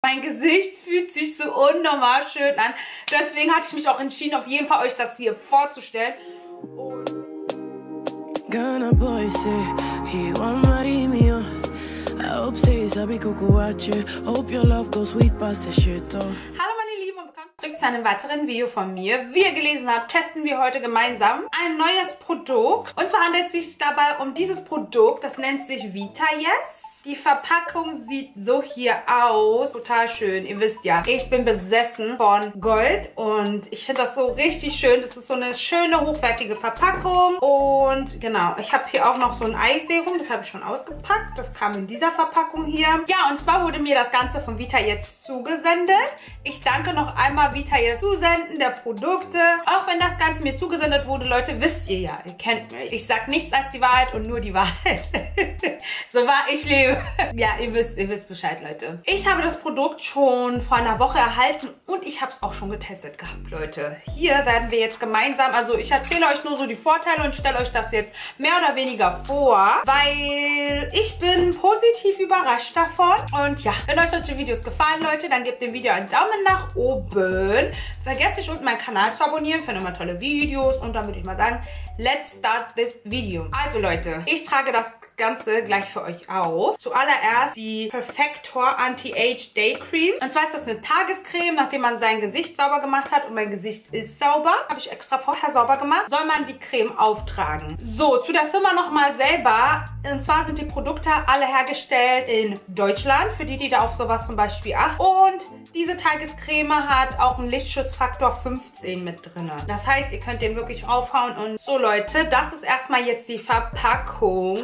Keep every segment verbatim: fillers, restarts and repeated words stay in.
Mein Gesicht fühlt sich so unnormal schön an. Deswegen hatte ich mich auch entschieden, auf jeden Fall euch das hier vorzustellen. Und Gonna boy say he want marry me. I hope say sabi kuku watch. Hope your love goes sweet past the shit. Hallo meine Lieben und willkommen zurück zu einem weiteren Video von mir. Wie ihr gelesen habt, testen wir heute gemeinsam ein neues Produkt. Und zwar handelt es sich dabei um dieses Produkt, das nennt sich VitaYes. Die Verpackung sieht so hier aus. Total schön. Ihr wisst ja, ich bin besessen von Gold und ich finde das so richtig schön. Das ist so eine schöne, hochwertige Verpackung. Und genau, ich habe hier auch noch so ein Eye-Serum. Das habe ich schon ausgepackt. Das kam in dieser Verpackung hier. Ja, und zwar wurde mir das Ganze von VitaYes zugesendet. Ich danke noch einmal VitaYes Zusenden der Produkte. Auch wenn das Ganze mir zugesendet wurde, Leute, wisst ihr ja, ihr kennt mich. Ich sag nichts als die Wahrheit und nur die Wahrheit. So wahr ich lebe. Ja, ihr wisst, ihr wisst Bescheid, Leute. Ich habe das Produkt schon vor einer Woche erhalten und ich habe es auch schon getestet gehabt, Leute. Hier werden wir jetzt gemeinsam, also ich erzähle euch nur so die Vorteile und stelle euch das jetzt mehr oder weniger vor, weil ich bin positiv überrascht davon. Und ja, wenn euch solche Videos gefallen, Leute, dann gebt dem Video einen Daumen nach oben. Vergesst nicht, unten meinen Kanal zu abonnieren, für immer tolle Videos. Und dann würde ich mal sagen, let's start this video. Also Leute, ich trage das Ganze gleich für euch auf. Zuallererst die Perfector Anti-Age Day Cream. Und zwar ist das eine Tagescreme, nachdem man sein Gesicht sauber gemacht hat. Und mein Gesicht ist sauber. Habe ich extra vorher sauber gemacht. Soll man die Creme auftragen. So, zu der Firma nochmal selber. Und zwar sind die Produkte alle hergestellt in Deutschland. Für die, die da auf sowas zum Beispiel achten. Und diese Tagescreme hat auch einen Lichtschutzfaktor fünfzehn mit drin. Das heißt, ihr könnt den wirklich aufhauen. Und so Leute, das ist erstmal jetzt die Verpackung.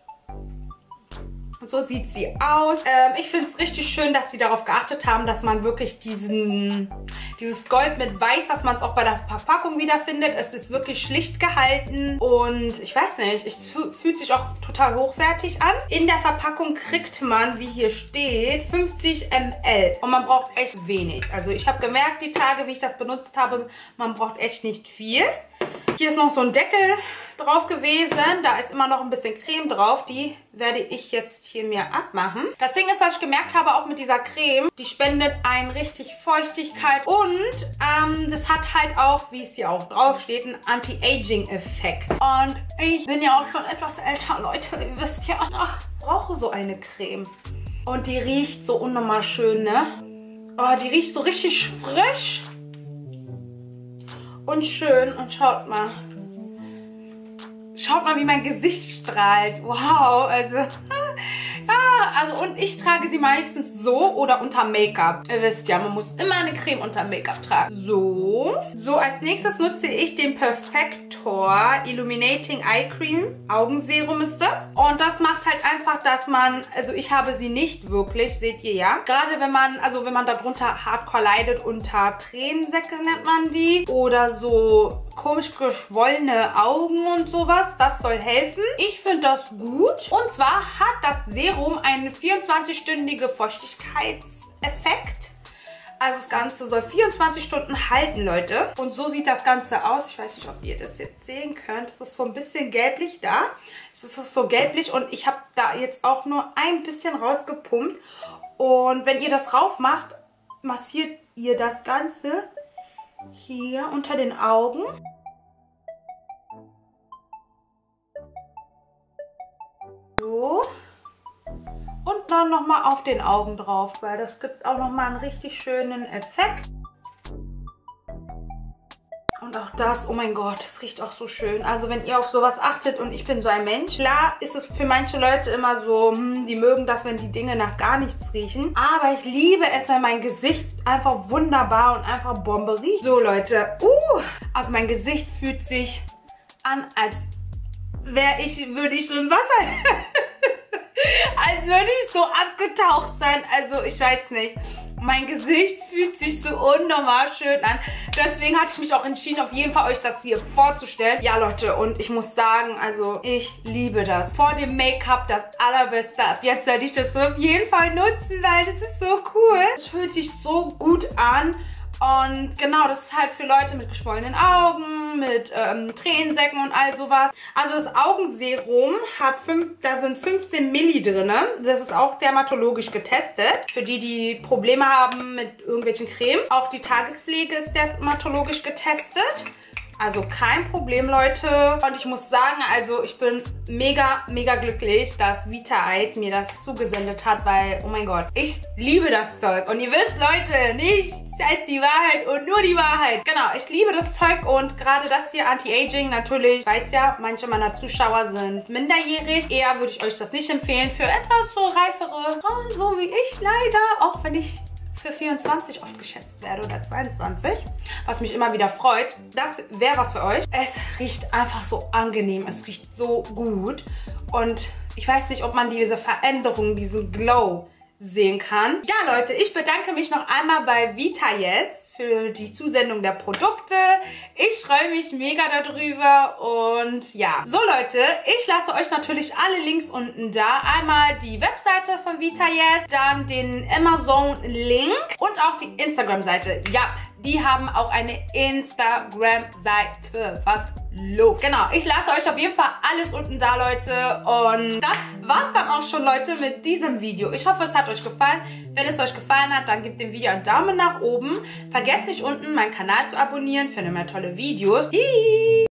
Und so sieht sie aus. Ähm, ich finde es richtig schön, dass sie darauf geachtet haben, dass man wirklich diesen, dieses Gold mit Weiß, dass man es auch bei der Verpackung wiederfindet. Es ist wirklich schlicht gehalten und ich weiß nicht, es fühlt sich auch total hochwertig an. In der Verpackung kriegt man, wie hier steht, fünfzig Milliliter und man braucht echt wenig. Also ich habe gemerkt, die Tage, wie ich das benutzt habe, man braucht echt nicht viel. Hier ist noch so ein Deckel drauf gewesen. Da ist immer noch ein bisschen Creme drauf. Die werde ich jetzt hier mir abmachen. Das Ding ist, was ich gemerkt habe, auch mit dieser Creme, die spendet einen richtig Feuchtigkeit und ähm, das hat halt auch, wie es hier auch drauf steht, einen Anti-Aging-Effekt. Und ich bin ja auch schon etwas älter, Leute. Ihr wisst ja, ich brauche so eine Creme. Und die riecht so unnormal schön, ne? Oh, die riecht so richtig frisch. Und schön. Und schaut mal. Schaut mal, wie mein Gesicht strahlt. Wow, also. Ja, also und ich trage sie meistens so oder unter Make-up. Ihr wisst ja, man muss immer eine Creme unter Make-up tragen. So. So, als nächstes nutze ich den Perfector Illuminating Eye Cream. Augenserum ist das. Und das macht halt einfach, dass man, also ich habe sie nicht wirklich, seht ihr ja. Gerade wenn man, also wenn man darunter hardcore leidet, unter Tränensäcke nennt man die. Oder so komisch geschwollene Augen und sowas. Das soll helfen. Ich finde das gut. Und zwar hat das Serum einen vierundzwanzig-stündige Feuchtigkeitseffekt. Also das Ganze soll vierundzwanzig Stunden halten, Leute. Und so sieht das Ganze aus. Ich weiß nicht, ob ihr das jetzt sehen könnt. Es ist so ein bisschen gelblich da. Es ist so gelblich und ich habe da jetzt auch nur ein bisschen rausgepumpt. Und wenn ihr das drauf macht, massiert ihr das Ganze hier unter den Augen. So. Und dann nochmal auf den Augen drauf, weil das gibt auch nochmal einen richtig schönen Effekt. Und auch das, oh mein Gott, das riecht auch so schön. Also wenn ihr auf sowas achtet und ich bin so ein Mensch, klar ist es für manche Leute immer so, hm, die mögen das, wenn die Dinge nach gar nichts riechen. Aber ich liebe es, wenn mein Gesicht einfach wunderbar und einfach Bombe riecht. So Leute, uh, also mein Gesicht fühlt sich an, als wäre ich, würde ich so im Wasser... Als würde ich so abgetaucht sein. Also ich weiß nicht. Mein Gesicht fühlt sich so unnormal schön an. Deswegen hatte ich mich auch entschieden, auf jeden Fall euch das hier vorzustellen. Ja Leute, und ich muss sagen, also ich liebe das. Vor dem Make-up das allerbeste. Ab jetzt werde ich das so auf jeden Fall nutzen, weil das ist so cool. Es fühlt sich so gut an. Und genau, das ist halt für Leute mit geschwollenen Augen, mit ähm, Tränensäcken und all sowas. Also das Augenserum hat fünf, da sind fünfzehn Milli drin. Das ist auch dermatologisch getestet. Für die, die Probleme haben mit irgendwelchen Cremes. Auch die Tagespflege ist dermatologisch getestet. Also kein Problem, Leute. Und ich muss sagen, also ich bin mega, mega glücklich, dass Vita Ice mir das zugesendet hat, weil, oh mein Gott, ich liebe das Zeug. Und ihr wisst, Leute, nichts als die Wahrheit und nur die Wahrheit. Genau, ich liebe das Zeug und gerade das hier, Anti-Aging, natürlich, ich weiß ja, manche meiner Zuschauer sind minderjährig. Eher würde ich euch das nicht empfehlen für etwas so reifere Frauen, so wie ich leider, auch wenn ich für vierundzwanzig oft geschätzt werde oder zweiundzwanzig, was mich immer wieder freut. Das wäre was für euch. Es riecht einfach so angenehm, es riecht so gut und ich weiß nicht, ob man diese Veränderung, diesen Glow sehen kann. Ja, Leute, ich bedanke mich noch einmal bei Vita Yes für die Zusendung der Produkte. Ich freue mich mega darüber und ja. So, Leute, ich lasse euch natürlich alle Links unten da. Einmal die Webseite von Vita Yes, dann den Amazon-Link und auch die Instagram-Seite. Ja, die haben auch eine Instagram-Seite. Was los? Genau, ich lasse euch auf jeden Fall alles unten da, Leute. Und das war's dann auch schon, Leute, mit diesem Video. Ich hoffe, es hat euch gefallen. Wenn es euch gefallen hat, dann gebt dem Video einen Daumen nach oben. Vergesst nicht unten meinen Kanal zu abonnieren für noch mehr tolle Videos. Hihi.